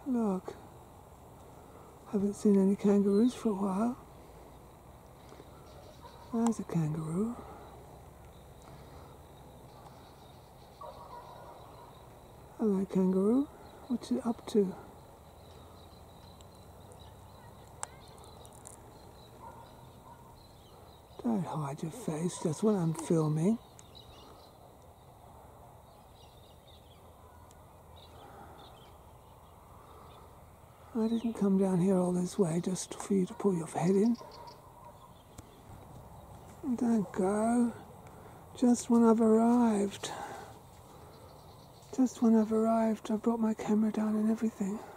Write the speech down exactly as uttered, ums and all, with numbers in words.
Look, haven't seen any kangaroos for a while. There's a kangaroo. Hello, kangaroo. What's it up to? Don't hide your face just when I'm filming. I didn't come down here all this way just for you to pull your head in. Don't go. Just when I've arrived. Just when I've arrived, I brought my camera down and everything.